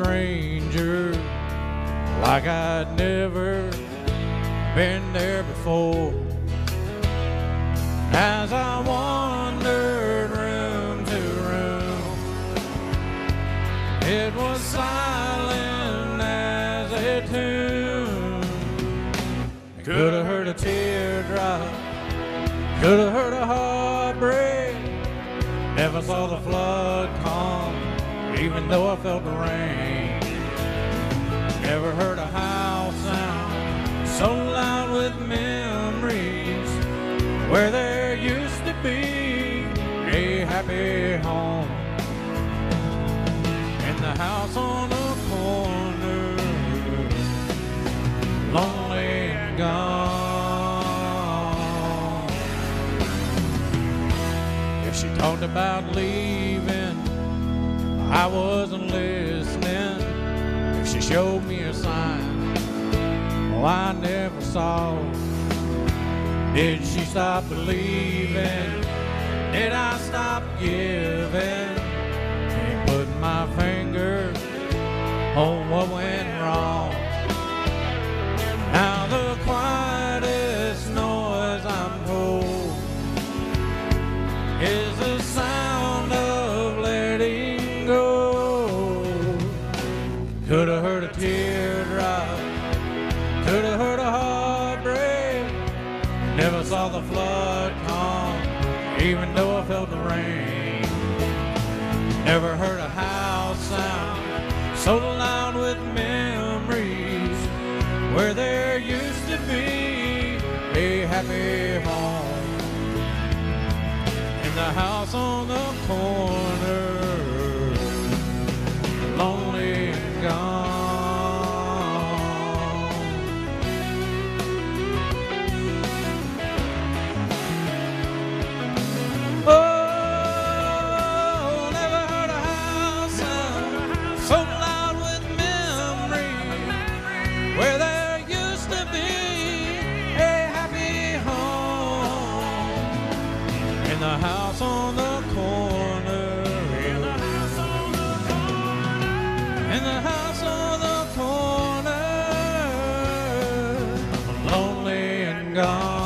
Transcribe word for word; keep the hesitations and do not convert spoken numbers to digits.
stranger, like I'd never been there before. As I wandered room to room, it was silent as a tomb. Could have heard a teardrop, could have heard a heartbreak. Never saw the flood come, even though I felt the rain. Never heard a house sound so loud with memories, where there used to be a happy home. In the house on the corner, lonely and gone. If she talked about leaving, I wasn't listening. If she showed me a sign, oh, I never saw. Did she stop believing? Did I stop giving? Can't put my finger on what went wrong. Now the quietest noise I'm told is the sound of letting go. Could have heard a teardrop, could have heard a heartbreak. Never saw the flood come, even though I felt the rain. Never heard a house sound so loud with memories, where there used to be a happy home. In the house on the corner, lonely and gone. Oh, never heard a house sound so loud with memory, where there used to be a happy home. In the house on the corner, in the house on the corner, in the house on the corner, lonely and gone.